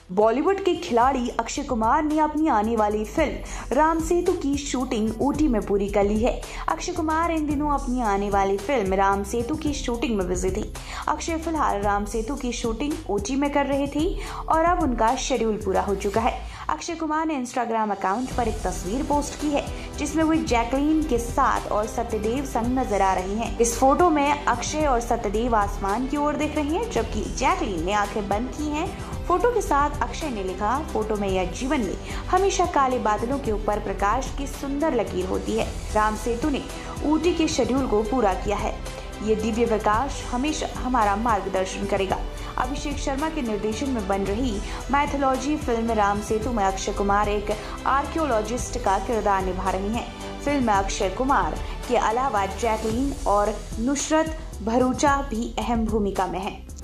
बॉलीवुड के खिलाड़ी अक्षय कुमार ने अपनी आने वाली फिल्म राम सेतु की शूटिंग ऊटी में पूरी कर ली है। अक्षय कुमार इन दिनों अपनी आने वाली फिल्म राम सेतु की शूटिंग में बिजी थे। अक्षय फिलहाल राम सेतु की शूटिंग ऊटी में कर रहे थे और अब उनका शेड्यूल पूरा हो चुका है। अक्षय कुमार ने इंस्टाग्राम अकाउंट पर एक तस्वीर पोस्ट की है जिसमें वो जैकलीन के साथ और सत्यदेव संग नजर आ रही हैं। इस फोटो में अक्षय और सत्यदेव आसमान की ओर देख रहे हैं जबकि जैकलीन ने आंखें बंद की हैं। फोटो के साथ अक्षय ने लिखा, फोटो में या जीवन में हमेशा काले बादलों के ऊपर प्रकाश की सुंदर लकीर होती है। राम सेतु ने ऊटी के शेड्यूल को पूरा किया है। ये दिव्य प्रकाश हमेशा हमारा मार्गदर्शन करेगा। अभिषेक शर्मा के निर्देशन में बन रही मैथोलॉजी फिल्म राम सेतु में अक्षय कुमार एक आर्कियोलॉजिस्ट का किरदार निभा रहे हैं। फिल्म में अक्षय कुमार के अलावा जैकलीन और नुसरत भरूचा भी अहम भूमिका में हैं।